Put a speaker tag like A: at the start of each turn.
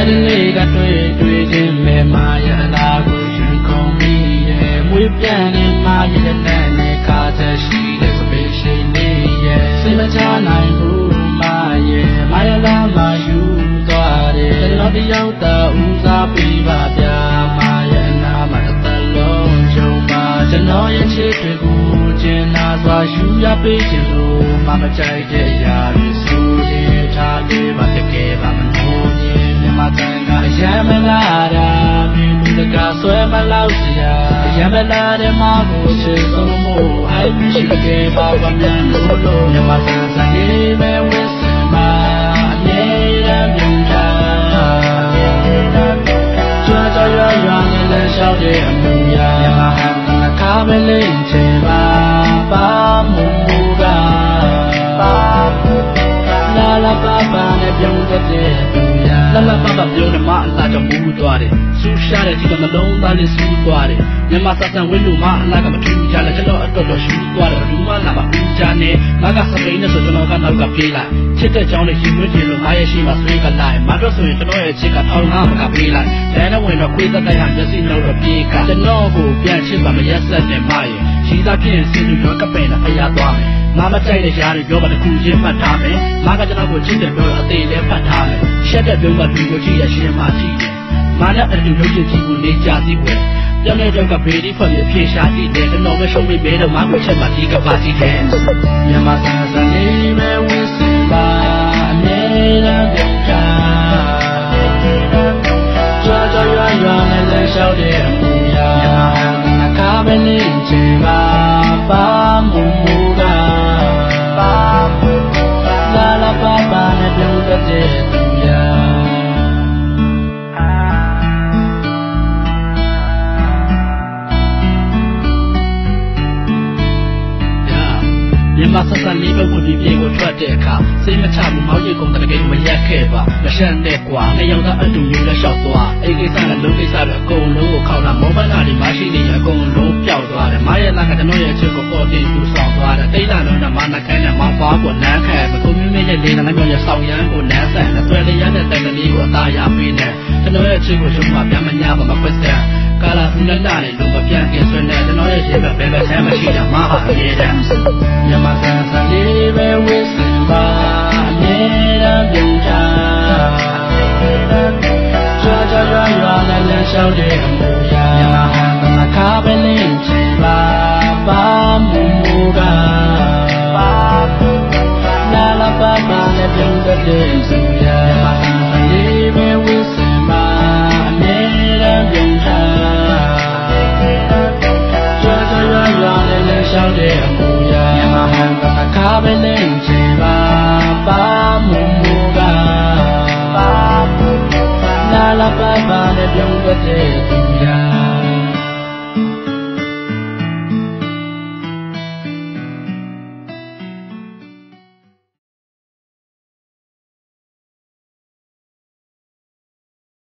A: လေးကတွေ့ချင်းမဲ့မာရလာကိုရှင်ကုန်ပြီးရဲ့မွေးပြန်နေမာရတဲ့နဲ့ခါသက်ရှိတဲ့စပယ်ရှိနေရဲ့စိတ်မချနိုင်ဘူးမာရလာမယူသွားတယ်ကျွန်တော်တယောက်သာဦးစားပေးပါဗျာမာရနာမှာတလုံးချုံပါကျွန်တော်ရဲ့ချစ်တွေကိုကျင်နာစွာယူရပေးခြင်းလို့မကြိုက်တဲ့အရာတွေဆိုရင်ထားခဲ့ပါတကယ်ပါမလို့မြမတန်ကအရမ်းမလာတာမြင်လူကဆွဲမလောက်စရာအရမ်းမလာတဲ့မကိုချစ်ဆုံးမို့အိုက်မရှိခဲ့ပါဘာမြန်လို့မြမတန်စနေမဲ့ဝစ်စင်ပါအမြဲတမ်းမြင်တာကျွမ်းကြော်ရွာနဲ့လက်လျှောက်တဲ့အမှုရာမြမဟန်ကခါမလေးချင်ပါမူကလာပါနဲ့ပြုံးတဲ့သူရလာပါပြုံးတဲ့မအလားကြောင့်မူသွားတယ်ဆူရှာတဲ့ဒီကမလုံးသားလေးဆူသွားတယ်မြန်မာစဆန်ဝင်းလို့မအလားကမထူးကြလဲကျွန်တော်အတော်တော်ရှူသွားတယ်ဘူးမလာပါဦးချာနဲ့ငါကစပိန်နဲ့ဆိုကျွန်တော်ကနောက်ကပြေးလိုက်ချစ်တဲ့ကြောင်းနဲ့ရှင်မွေးတယ်လို့ငါရဲ့ရှိမှဆွေးကလိုက်မတော့ဆိုရင်ကျွန်တော်ရဲ့ချစ်ကထောင်ငါမကပြေးလိုက်လဲနဲ့ဝင်တော့ခွေးသက်သက်ဟာမျက်စိနှောက်တော့ပြေးကကျွန်တော်ကိုပြန်ချစ်ပါမရက်ဆက်နဲ့မရဲ့ရှိသားဖြစ်ရင်စင်သူရောကပင်နဲ့ဖျားသွားမယ်မမကြိုက်တဲ့ရားတွေပြောပါတခုချင်းမှတ်ထားမယ်မကကျွန်တော်ကိုချစ်တယ်ပြောတော့အသေးလေးဖတ်ထားမယ်ရှက်တဲ့ပြုံးကလူကိုကြည့်ရရှင်မှကြည့်တယ်မနဲ့အတူလုပ်ချင်ကြည့်ကိုနေကြစည်းွယ်ပြောင်းတဲ့တော့ကဘေးဒီဖတ်ပြီးဖြေရှားကြည့်တယ်ကျွန်တော်ပဲရှုံးပြီးဘဲတော့မကိုချက်မှဒီကပါစီတယ်မြန်မာစံစံနေမဲ့ဝစ်စင်ပါအနေနဲ့ပြောင်းတာကြွားရွာနဲ့လက်လျှောက်တဲ့အမှုရာမြန်မာဟန်ကခါမလေးချင်ပါမူကလာပါနဲ့ပြုံးတဲ့သူရမြန်မာစစလေးပဲဝင်ပြီးပြေကိုထွက်တဲ့အခါစိတ်မချဘူးမောင်ကြီးကုန်တဲ့ကိန်းမရက်ခဲ့ပါမရှမ်းတဲ့ကွာနှစ်ယောက်သားအတူမျိုးနဲ့ရှောက်သွားအိမ်ကိစ္စနဲ့လုံးကိစ္စပဲအကုန်လုံးကိုခေါင်းလာမောဘနာတွေမရှိနေရအကုန်လုံးပျောက်သွားတယ်မရဲ့လာကကျွန်တော်ရဲ့ချစ်ကိုပေါ်တင်သူဆောင်သွားတယ်တိတ်လာတော့မနာခိုင်းနဲ့မောင်သွားကိုနန်းခဲမကုန်မြင့်ရဲ့လေးနဲ့မျိုးရဲ့ဆောင်ရန်ကိုနန်းဆန်နဲ့ဆွဲလေးရတဲ့တန်တလေးကိုအသားရပေးနေကျွန်တော်ရဲ့ချစ်ကိုရှုံးမှပြန်မညာပါမခွတ်တဲ့ကာလာဘူးနဲ့လာတယ်လို့မပြန်ခင်ဆွဲနေကျွန်တော်ရဲ့ရှင်ပဲဘယ်ဆမ်းမရှိတာမဟာအရေးတယ်မြန်မာစံစံလေးပဲဝစ်စင်ပါအနေနဲ့ပြုံးချကြွားရွာနဲ့လက်လျှောက်တဲ့အမှု